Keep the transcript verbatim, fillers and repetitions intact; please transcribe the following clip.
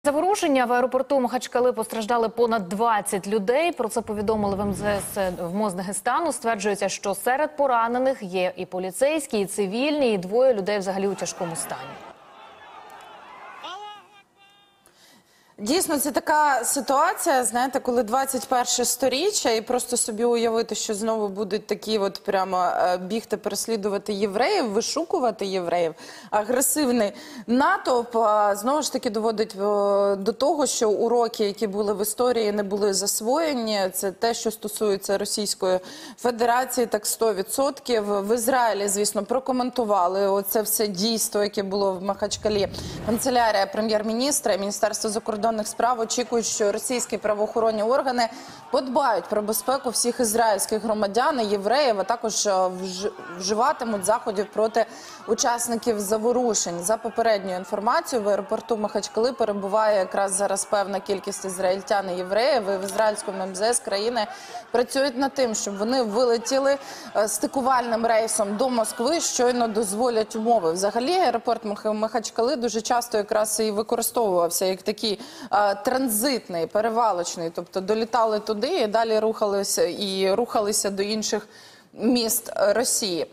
Заворушення в аеропорту Махачкали постраждали понад двадцять людей. Про це повідомили в ем зе ес в МОЗ Дагестану. Стверджується, що серед поранених є і поліцейські, і цивільні, і двоє людей взагалі у тяжкому стані. Дійсно, це така ситуація, знаєте, коли двадцять перше сторіччя і просто собі уявити, що знову будуть такі от прямо бігти, переслідувати євреїв, вишукувати євреїв. Агресивний натовп знову ж таки доводить до того, що уроки, які були в історії, не були засвоєні. Це те, що стосується Російської Федерації, так сто відсотків. В Ізраїлі, звісно, прокоментували оце все дійство, яке було в Махачкалі. Канцелярія прем'єр-міністра і Міністерство закордонних справ очікують, що російські правоохоронні органи подбають про безпеку всіх ізраїльських громадян і євреїв, а також вживатимуть заходів проти учасників заворушень. За попередньою інформацією, в аеропорту Махачкали перебуває якраз зараз певна кількість ізраїльтян і євреїв. І в ізраїльському ем зе ес країни працюють над тим, щоб вони вилетіли стикувальним рейсом до Москви, щойно дозволять умови. Взагалі, аеропорт Махачкали дуже часто якраз і використовувався як такий транзитний, перевалочний, тобто долітали туди і далі рухалися і рухалися до інших міст Росії.